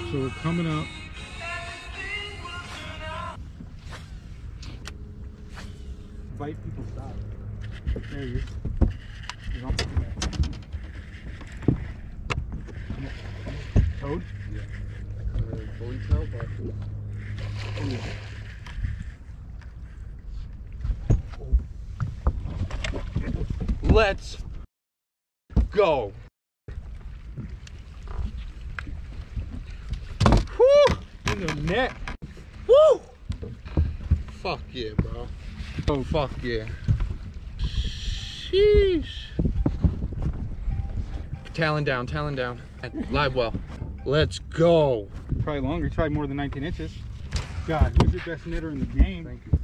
So we're coming up. Invite people stop. There he is. He's on. Toad? Yeah. I couldn't really fully tell, but. Let's go. Woo! In the net. Woo! Fuck yeah, bro. Oh, fuck yeah. Sheesh. Talon down, talon down. Live well. Let's go. Probably longer, probably more than 19 inches. God, who's the best knitter in the game? Thank you.